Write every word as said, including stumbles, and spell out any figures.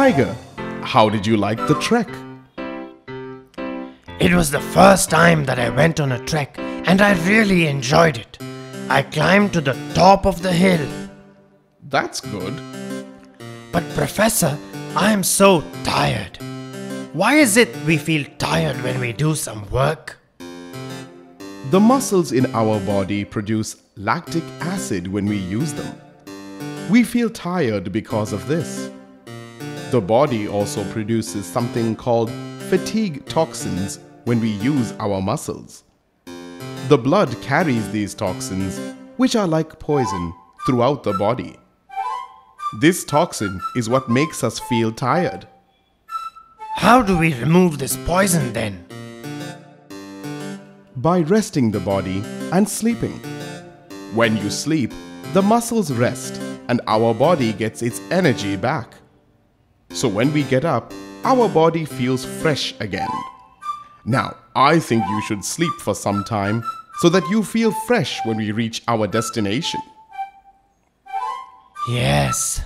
Tiger, how did you like the trek? It was the first time that I went on a trek and I really enjoyed it. I climbed to the top of the hill. That's good. But Professor, I am so tired. Why is it we feel tired when we do some work? The muscles in our body produce lactic acid when we use them. We feel tired because of this. The body also produces something called fatigue toxins when we use our muscles. The blood carries these toxins, which are like poison, throughout the body. This toxin is what makes us feel tired. How do we remove this poison then? By resting the body and sleeping. When you sleep, the muscles rest and our body gets its energy back. So when we get up, our body feels fresh again. Now, I think you should sleep for some time so that you feel fresh when we reach our destination. Yes.